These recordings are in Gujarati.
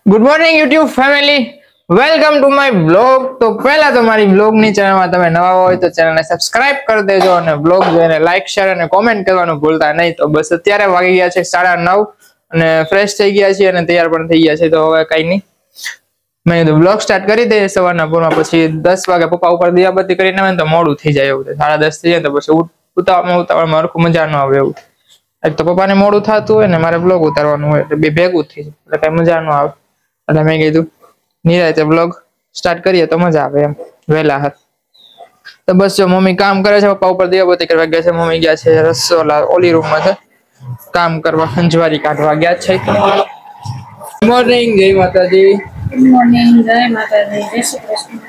Good morning YouTube family, welcome to my blog. તો પહેલા તો મારી બ્લોગની ચેનલમાં તમે નવા હોય તો ચેનલને સબસ્ક્રાઇબ કરી દેજો અને બ્લોગ જોઈને લાઈક શેર અને કોમેન્ટ કરવાનું ભૂલતા નહીં। તો બસ અત્યારે વાગી ગયા છે 9:30 અને ફ્રેશ થઈ ગયા છીએ અને તૈયાર પણ થઈ ગયા છે। તો હવે કઈ નહીં, મેં કીધું બ્લોગ સ્ટાર્ટ કરી દઈએ સવારના પૂરમાં, પછી 10 વાગે પપ્પા ઉપર દિયાબત્તી કરીને આવે ને તો મોડું થઈ જાય એવું, 10:30 થઈ જાય તો પછી ઉતાવળમાં હરખું મજા ન આવે એવું। એક તો પપ્પાને મોડું થતું હોય ને મારે બ્લોગ ઉતારવાનું હોય એટલે બે ભેગું થઈ જાય એટલે કઈ મજા ન આવે। એટલે મેં કીધું નિરાંતે બ્લોગ સ્ટાર્ટ કરીએ તો મજા આવે એમ વહેલા હાથ। તો બસ જો મમ્મી કામ કરે છે, પપ્પા ઉપર દિયાબત્તી કરવા ગયા છે, મમ્મી ગયા છે રસોલા ઓલી રૂમમાં છે કામ કરવા, સંજવારી કાઢવા ગયા છે। ગુડ મોર્નિંગ, જય માતાજી। ગુડ મોર્નિંગ, જય માતાજી, જય શ્રી કૃષ્ણ।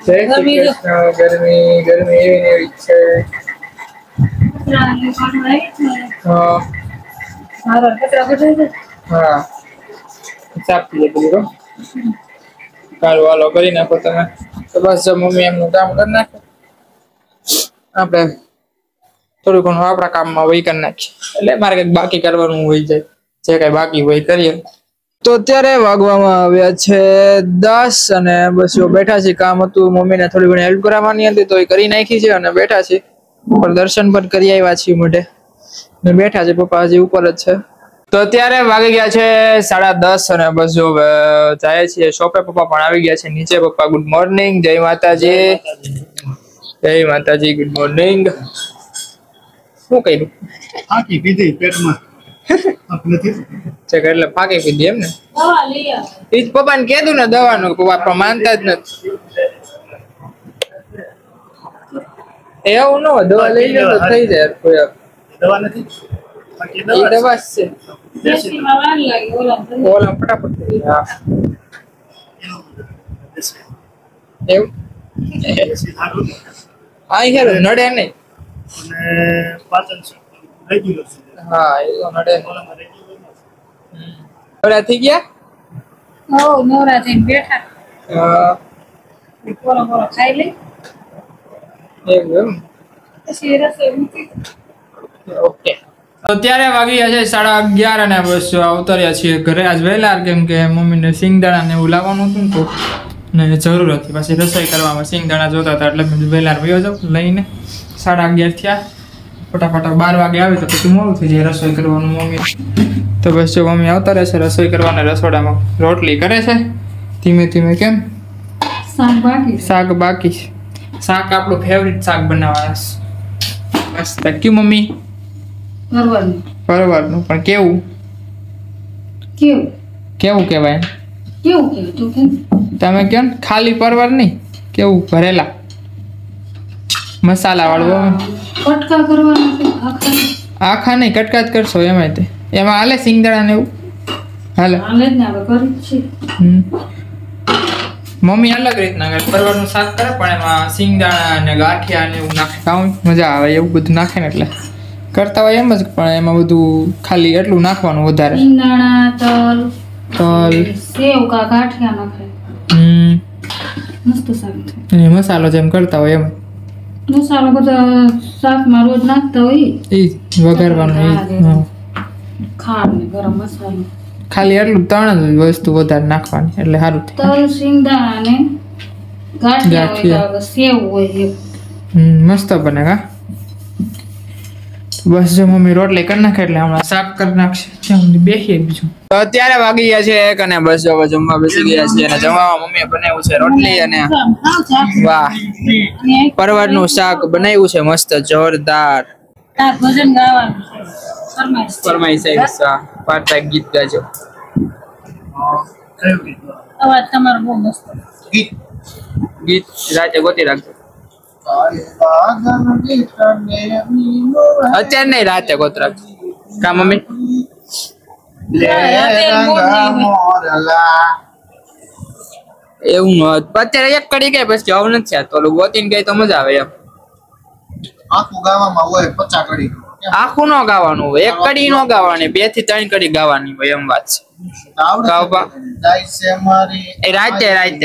ગરમી એવી છે। હા સાફ થઈ ગયું કાલ વાલો કરી નાખો તમે। તો બસ જો મમ્મી એમનું કામ કરી નાખે, આપણે થોડું ઘણું આપણા કામમાં વહી કરી નાખીએ, એટલે મારે કંઈક બાકી કરવાનું હોય જાય, જે કઈ બાકી હોય કરીએ। તો અત્યારે વાગવામાં આવ્યા છે 10 અને બસ જો બેઠા છીએ। કામ હતું, મમ્મીને થોડી ઘણી હેલ્પ કરાવવાની હતી તો એ કરી નાખી છે અને બેઠા છીએ ઉપર, દર્શન પણ કરી આવ્યા છીએ મોઢે ને બેઠા છે। પપ્પા હજી ઉપર જ છે। તો અત્યારે વાગી ગયા છે 10:30 અને બસ જો જાય છે શોપે। પપ્પા પણ આવી ગયા છે નીચે। પપ્પા ગુડ મોર્નિંગ, જય માતાજી। જય માતાજી, ગુડ મોર્નિંગ। શું કર્યું? ફાંકી પીધી પેટમાં એટલે ફાંકી પીધી એમ ને? એ પપ્પાને કીધું ને દવાનું, પપ્પા માનતા જ નથી। એવું ન હોય, દવા લઈ લે તો થઈ જાય। દવા નથી, દવા છે ઓલા ફટાફટ થઈ જાય। એવું હા યાર નડે નહીં, પાચન રેગ્યુલર છે। હા એ તો નડે નવરા થઈ ગયા। નવરા થઈને બેઠા, પોરો ખાઈ લે એવું એમ, પછી રસોઈ મૂકી। ઓકે। તો ત્યારે વાગી ગયા છે 11:30 અને બસ ઉતર્યા છીએ ઘરે આજ વહેલા, કેમ કે મમ્મીને સિંગદાણા ને એવું લાવવાનું હતું ને તો ને જરૂર હતી પાછી રસોઈ કરવામાં, સિંગદાણા જોતા હતા એટલે મેં વહેલા વયો જાઉં લઈને। 11:30 થયા, ફટાફટ 12 વાગે આવે તો પછી મોડું થઈ જાય રસોઈ કરવાનું મમ્મી। તો બસ જો મમ્મી આવતા રહેશે રસોઈ કરવાના, રસોડામાં રોટલી કરે છે ધીમે ધીમે। કેમ શાક બાકી છે? શાક આપણું ફેવરિટ શાક બનાવવાના મસ્ત। ક્યું મમ્મી? પરવરનું, પણ કેવું કેવું કહેવાય? તમે કહો ને, ખાલી પરવર નહીં, કેવું ભરેલા મસાલા વાળું, કટકા કરવાના, આખા નહીં કટકા જ કરશો એમાં તે એમાં હાલે સિંગદાણા ને એવું હાલે? હાલે જ ને, આપણે કરી છે। મમ્મી અલગ રીતના કરે, પરવરનું શાક કરે પણ એમાં સિંગદાણા અને ગાંઠિયા ને એવું નાખે, ખાવું મજા આવે એવું બધું નાખે ને એટલે કરતા હોય એમ જ, પણ એમાં બધું ખાલી એટલું નાખવાનું વધારે, સિંગદાણા, તલ, સેવ કા ગાંઠિયા નાખે, મસ્ત શાક થાય। મસાલો જેમ કરતા હોય એમ મસાલો બધા શાકમાં રોજ નાખતા હોય એ વઘારવાનું, ખાંડ ને ગરમ મસાલો, ખાલી એટલું 3 જ વસ્તુ વધારે નાખવાની એટલે સારું થાય। તલ, સિંગદાણા ને ગાંઠિયા, સેવ હોય મસ્ત બને કા। બસ જો મમ્મી રોટલી કરી નાખે એટલે હમણાં શાક કરી નાખશે, બેસીએ બીજું। તો અત્યારે વાગી ગયા છે 1 અને બસ હવે જમવા બેસી ગયા છે અને જમવામાં મમ્મીએ બનાવ્યું છે રોટલી અને વાહ પરવરનું શાક બનાવ્યું છે મસ્ત જોરદાર। ભજન ગાવાનું ફરમાઈશ પાટા ગીત ગાજો। અવાજ તમારો બહુ મસ્ત, ગીત રાતે ગોતી રાખજો, અત્યારે નહીં રાતે ગોત રાખજો કા મમ્મી? એવું અત્યારે એક કડી ગઈ પછી હવે નથી થયા, તો ગોતીને ગઈ તો મજા આવે એમ। આખું ગાવામાં હોય 50 કડી, આખું ન ગાવાનું હોય, એક કડી ન ગાવાની, 2 થી 3 કડી ગાવાની હોય એમ વાત છે। રાતે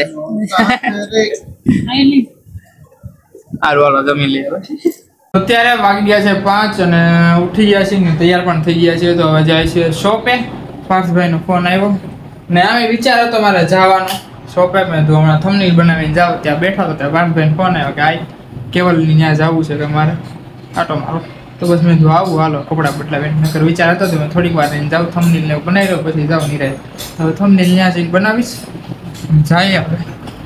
હારું હાલો જમી લઈએ। અત્યારે વાગી ગયા છે 5 અને ઉઠી ગયા છે ને તૈયાર પણ થઈ ગયા છે। તો હવે જાય છે શોપે, પાર્થભાઈ નો ફોન આવ્યો ને અમે વિચાર હતો મારે જવાનો શોપે મેં તો હમણાં થંબનેલ બનાવીને જાવ ત્યાં બેઠા તો ત્યાં ભાઈ ફોન આવ્યો કે આ કેવલની ત્યાં જવું છે કે મારે આટો મારો તો બસ મેં આવું હાલો કપડાં બદલાવીને નકર વિચાર હતો તો મેં થોડીક વાર રહીને જાઉં થંબનેલ ને બનાવી રહ્યો પછી જાઉં નહીં રહે હવે થંબનેલ ત્યાં જઈને બનાવીશ જાય આપણે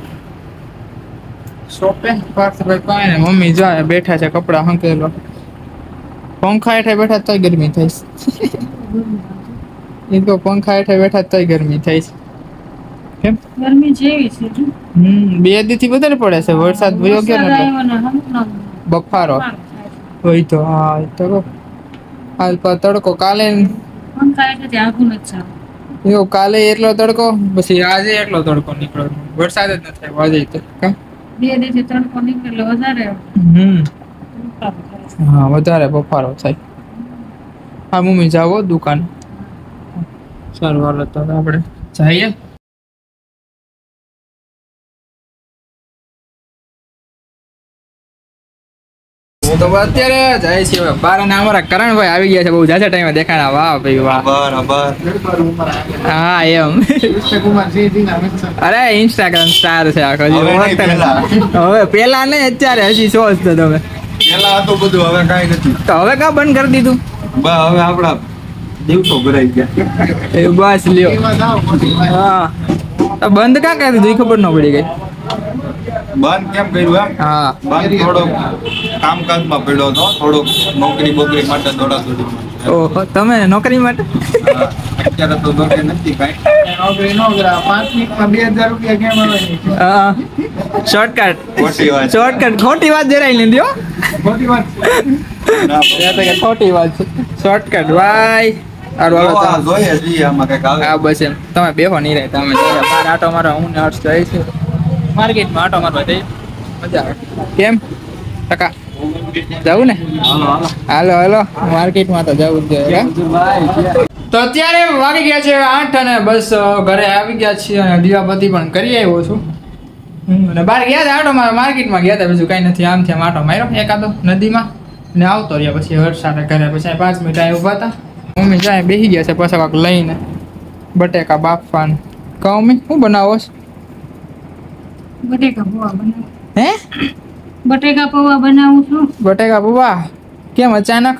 શોપે પાર્થભાઈ કાંઈ ને મમ્મી જાય બેઠા છે કપડાં હંકેલો પંખા હેઠે બેઠા તોય ગરમી થાય એ તો પંખા હેઠે બેઠા તોય ગરમી થાય છે કેમ ગરમી જેવી છે જો. 2 દીથી વધારે પડે છે વરસાદ વયો ગયો વરસાદ ને આવ્યો ને હમણાં બફારો થાય છે. હોય તો હા એ તો હાલ પર તડકો કાલે પંખા હેઠેથી આઘું નથી જાવું. એવો કાલે એટલો તડકો પછી આજે એટલો તડકો નીકળ્યો વરસાદ જ નથી આવ્યો આજે તો કા 2 દિવસથી તડકો નીકળે એટલે વધારે હમ ઉતાવળ થાય છે. હા વધારે બફારો થાય હા મમ્મી જાઓ દુકાન સારું હાલો તો આપણે જઈએ તો અત્યારે જાય છે બાર અને અમારા કરણભાઈ આવી ગયા છે બહુ જાજા ટાઈમે દેખાણા વાહ ભાઈ વાહ હા એમ અરે ઇન્સ્ટાગ્રામ સ્ટાર છે આખો હવે પેલા ને અત્યારે હજી શો છો તમે પેલા હતું બધું હવે કાંઈ નથી તો હવે કા બંધ કરી દીધું બસ હવે આપડા દિવસો ભરાઈ ગયા એ બસ લ્યો હા તો બંધ કા કરી દીધું એ ખબર ન પડી ગઈ બંધ કેમ કર્યું એમ હા બંધ થોડોક કામકાજમાં પડ્યો હતો થોડોક નોકરી બોકરી માટે દોડાદોડી ઓહો તમે નોકરી માટે અત્યારે તો નોકરી નથી કાંઈ શોર્ટકટ ખોટી વાત ખોટી વાત જરાય લીધી હો ના, ખોટી વાત છે શોર્ટકટ ભાઈ સારું હાલો જોવા તમે- જોઈએ છીએ આમાં કંઈક આવે હા બસ એમ તમે બેહો નહીં રહે તમે જઈએ. બાર આટો મારો હું ને હર્ષ જાય છે માર્કેટમાં આટો મારવા જઈએ મજા આવે કેમ ટકા જવું ને હાલો હાલો માર્કેટમાં તો જવું જ જોઈએ તો અત્યારે વાગી ગયા છે 8 અને બસ ઘરે આવી ગયા છીએ અને દીવાબત્તી પણ કરી આવ્યો છું અને બહાર ગયા હતા આટો માર્કેટમાં ગયા હતા બીજું કાંઈ નથી આમથી આમ આટો માર્યો એકાદો નદીમાં ને આવતો રહ્યા પછી હર્ષ સાથે ઘરે પછી 5 મિનિટ અહીં ઊભા હતા મમ્મી જાય બેસી ગયા છે પાછા કાંક લઈને બટેકા બાફવાન કહું મમ્મી શું બનાવો છો બટેકા પૌવા બનાવું. હે બટેકા પૌવા બનાવું છું. બટેકા પૌવા કેમ અચાનક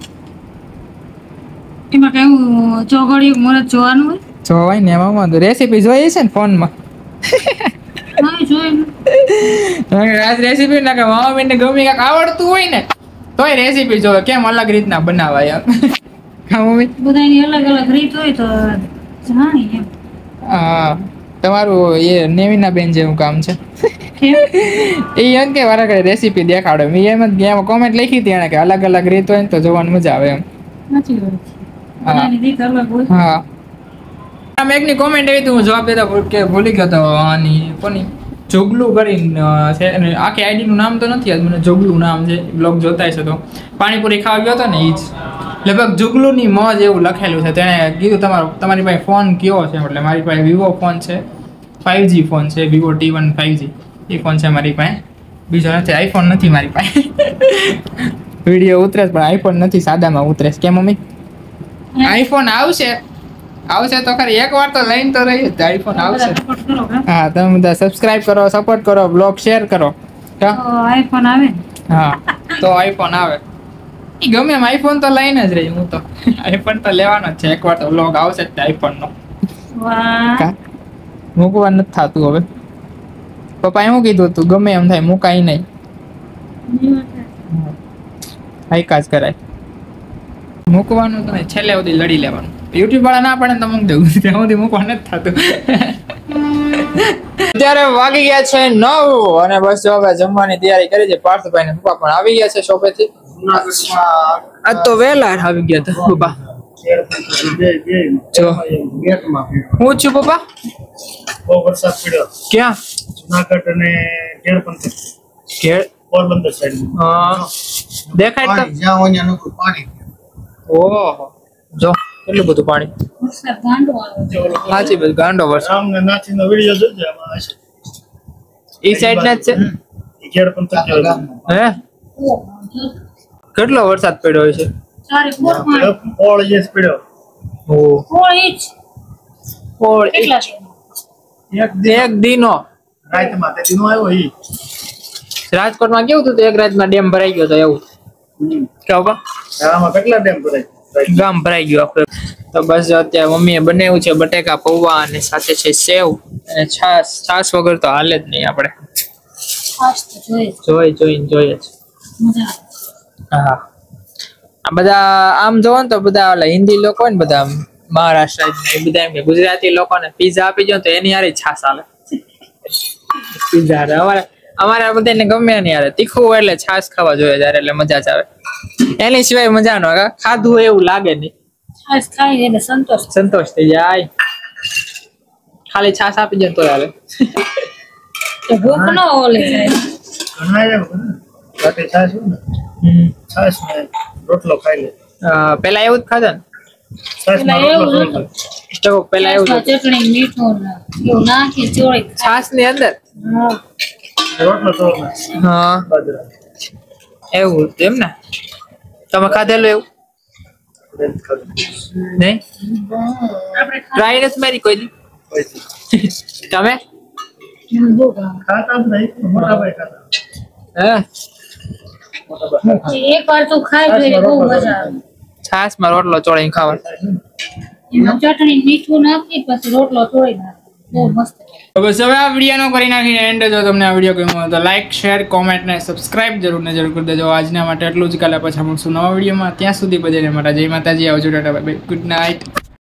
એમાં કેવું ચોઘડિયું મુરત જોવાનું હોય. જોવાય ને એમાં વાંધો રેસીપી જોઈએ છે ને ફોનમાં હા જોયું. આજ રેસીપી ના કે મમ્મીને ગમે કાંઈક આવડતું હોય ને તોય રેસીપી જોવે કેમ અલગ રીતના બનાવાય એમ હા મમ્મી બધાની અલગ અલગ રીત હોય તો જાણી એમ. હા તમારું એ નેવીના બેન જેવું કામ છે કેમ? એ એમ કે વારા ઘડી રેસીપી દેખાડો મેં એમ જ એમાં કોમેન્ટ લખી હતી એને કે અલગ અલગ રીત હોય ને તો જોવાની મજા આવે એમ સાચી વાત છે. બધાની રીત અલગ હોય. હા આમ એકની કોમેન્ટ એવી હતી હું જવાબ દેતા કે ભૂલી ગયો તો આની કોની જોગલું કરીને છે અને આખી આઈડીનું નામ તો નથી યાદ મને જોગલું નામ છે બ્લોગ જોતા હશે તો પાણીપુરી ખાવા ગયો હતો ને એ જ લગભગ જોગલુની મોજ એવું લખેલું છે તેણે કીધું તમારી પાસે ફોન કયો છે એટલે મારી પાસે વિવો ફોન છે 5G ફોન છે વિવો T1 5G એ ફોન છે મારી પાસે બીજો નથી આઈફોન નથી મારી પાસે વિડીયો ઉતરે પણ આઈફોન નથી સાદામાં ઉતરે કેમ મમ્મી આઈફોન આવશે તો ખરી એક વાર તો લઈને તો રહી જ આઈફોન આવશે બધા support કરો કે? હા તમે બધા સબસ્ક્રાઇબ કરો સપોર્ટ કરો બ્લોગ શેર કરો તો આઈફોન આવે ને. હા તો આઈફોન આવે ઈ ગમે એમ આઈફોન તો લઈને જ રહી હું તો આઈફોન તો લેવાનો જ છે એકવાર તો બ્લોગ આવશે જ આઈફોન નો વાહ. કા મૂકવા નથી થતું હવે પપ્પાએ શું કીધું તું ગમે એમ થાય મુકાય નહીં હાઈકા જ કરાય મૂકવાનું તો નહીં છેલ્લે સુધી લડી લેવાનું યુટ્યુબ વાળા ના પડે ને તો મૂકી દેવું ત્યાં સુધી મૂકવા નથી થતું અત્યારે વાગી ગયા છે 9 અને બસ જો હવે જમવાની તૈયારી કરી છે પાર્થભાઈ ને પપ્પા પણ આવી ગયા છે શોપેથી આજ તો વહેલા આવી ગયા હતા પપ્પા જો હું છું પપ્પા બહુ વરસાદ પડ્યો ક્યાં જુનાગઢ અને કેળ પંથક ઘેર પોરબંદર સાઈડ હા દેખાય તો જ્યાં હોય ત્યાં નકરું પાણી ઓહો જો કેટલું બધું પાણી વરસાદ ગાંડો આવે. સાચી બસ ગાંડો વરસાદ રામ ને નાથીનો વિડીયો જોજો આમાં હશે ઈ સાઈડ ના જ છે ઈ કેળ પંથક હે કેટલો વરસાદ પડ્યો છે ચારે કોર પાણી. પોળ જે પડ્યો ઓ કોળ ઈ જ. ફોડ કેટલા છે? એક દીનો રાતમાં તે દીનો આવ્યો ઈ. રાજકોટમાં કેવું હતું એક રાતમાં ડેમ ભરાઈ ગયો તો એવું કેવું આમાં કેટલા ડેમ ભરાય? ગામ ભરાઈ ગયું આખું. તો બસ જો અત્યારે મમ્મીએ બનાવ્યું છે બટેકા પૌવા અને સાથે છે સેવ અને છાસ વગર તો હાલે જ નહીં આપણે. ખાસ તો જોઈએ જોઈએ જ. મજા આવે. હા આ બધા આમ જોવો ને તો બધા ઓલા હિન્દી લોકો ને બધા આમ મહારાષ્ટ્ર ને એ બધા એમ કે ગુજરાતી લોકોને પીઝા આપી દો તો એની હારે છાસ હાલે. પીઝા અમારે બધાને ગમે નહીં યાર તીખું હોય એટલે છાસ ખાવા જોઈએ ત્યારે એટલે મજા જ આવે. એની સિવાય મજા ન આવે ખાધું હોય એવું લાગે નહીં. ખાસ ખાઈ એટલે સંતોષ થઈ જાય. ખાલી છાસ આપી દે તો હાલે. ભૂખ ન ઓલે જાય. ઘણા આવ્યા ને. રાતે છાશ હોય ને. છાશ ને રોટલો ખાઈ લે. પેલા એવું જ ખાધા ને છાશમાં પેલા રોટલો એવું ખાઈ લે. તો પેલા એવું જ હતું. ચટણી મીઠું ને એવું નાખી ચોળી છાસ ની અંદર રોટલો તો હા બાજરા. એવું હતું એમ ને તમે ખાધેલું એવું રેત ખાધું. નહીં આપણે ટ્રાય નથી મારી કોઈ દી પછી તમે બહુ ભાવે. ખાતા જ નહીં. મોટા ભાઈ ખાતા. હા મોટા ભાઈ. એક વાર તું ખાઈ જોઈએ બહુ મજા આવે. છાસ માં રોટલો ચોળીને ખાવા. એમાં ચટણી મીઠું નાખી પછી રોટલો ચોળી નાખી બહુ મસ્ત. તો બસ હવે આ વિડીયોનો કરી નાખીને એન્ડ જો તમને આ વિડીયો ગમ્યો હોય તો લાઈક શેર કોમેન્ટ ને સબસ્ક્રાઇબ જરૂર કરી દેજો. આજના માટે એટલું જ. કાલે પછી મળશું નવા વિડીયોમાં. ત્યાં સુધી બધાને મારા જય માતાજી. આવજો tata bye bye good night.